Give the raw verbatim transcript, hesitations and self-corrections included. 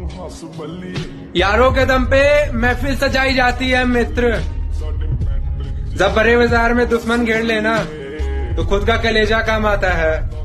यारों के दम पे महफिल सजाई जाती है मित्र, जब बड़े बाजार में दुश्मन घेर लेना तो खुद का कलेजा काम आता है।